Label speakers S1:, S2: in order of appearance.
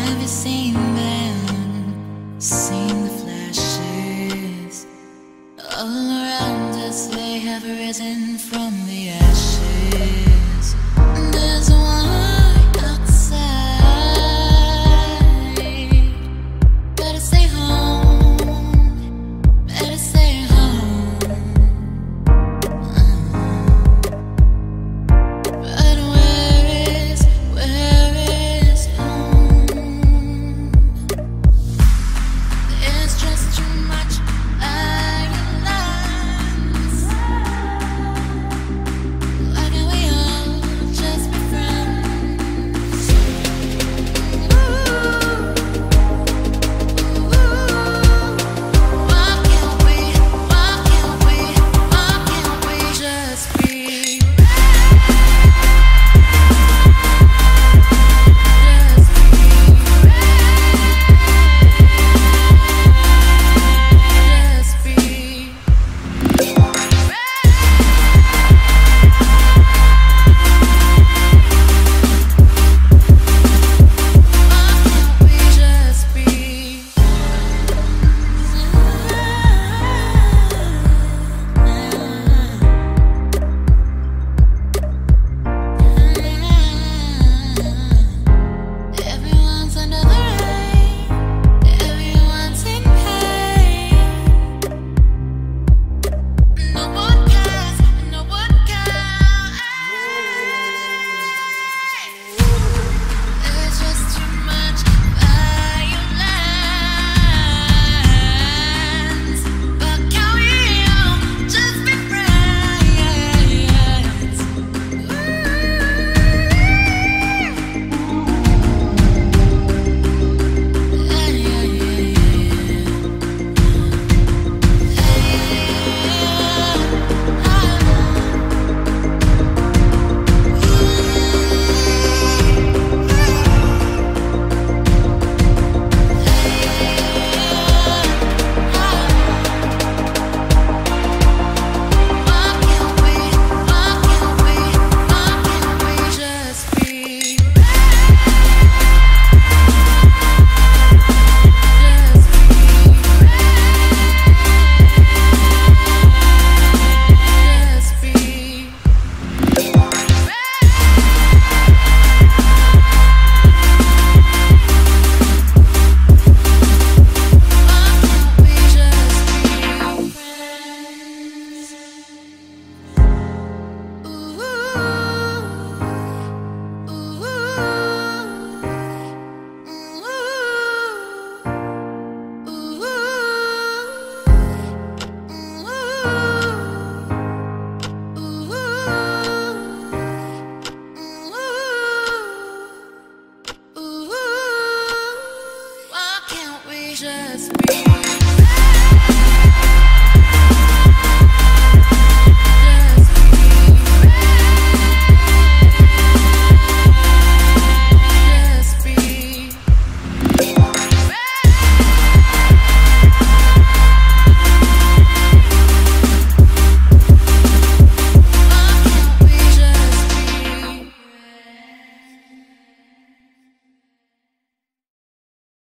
S1: Have you seen them? Seen the flashes? All around us they have risen from the ashes. There's one outside. Better stay home. Better stay home. But where is home? There's just too much violence. Why can't we all just be friends? Why can't we just be everyone's under the rain, everyone's in pain. No one cares, no one cares. There's just too much violence. But can we all just be friends? Why can't we just be